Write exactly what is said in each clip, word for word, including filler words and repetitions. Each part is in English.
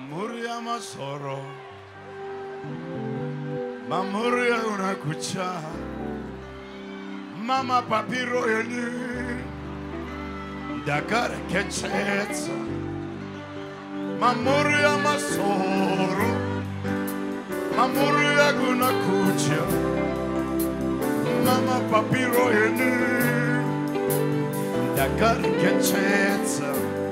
Mamuria masoro, Mamuria unakucha, Mama papiro yenu, Dakar kechetsa, Mamuria masoro, Mamuria unakucha, Mama papiro yenu, Dakar kechetsa.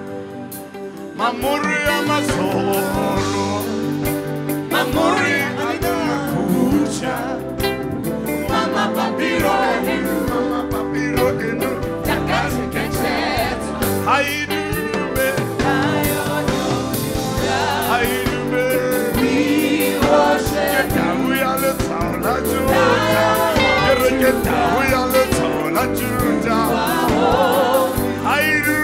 Mamuria masoro, Mamuria anakucha, Mama papiro enu, Mama papiro enu, Takasi kechet. Haidume, Haidume, we worship. We are the town of Judah. We are the town of Judah. Haidume.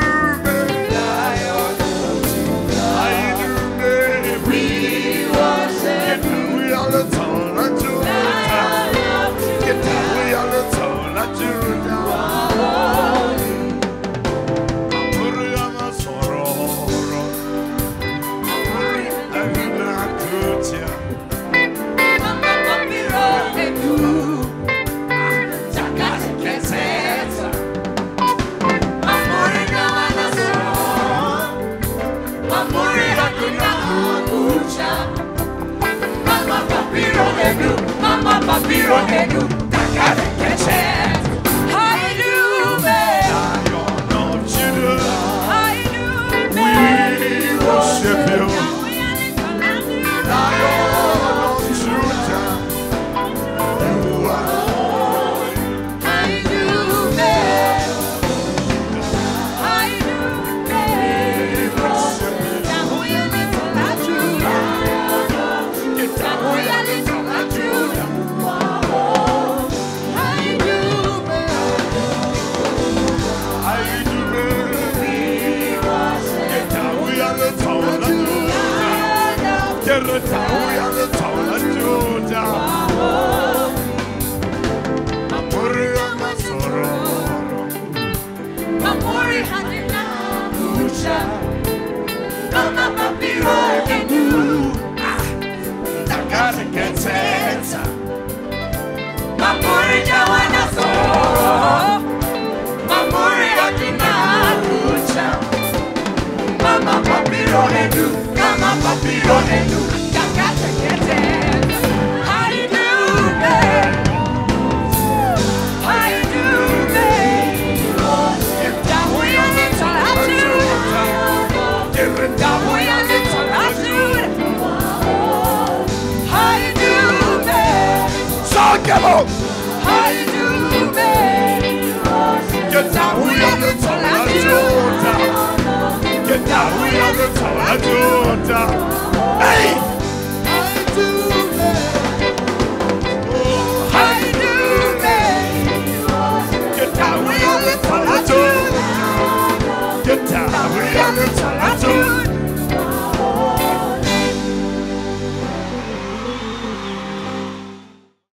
Mama papiro enu, takare kechet. Haidume, Lion of Judah. Haidume, we worship you. Lion of Judah, you are holy. Haidume, Haidume, we worship you. We are the town of Judah. Mamuria masoro, Mamuri hanina kucha, Mama papiro enu, Dakar kechetsa. Mamuri jawana soro, Mamuri hanina kucha, Mama papiro enu, Mama papiro enu. Come on!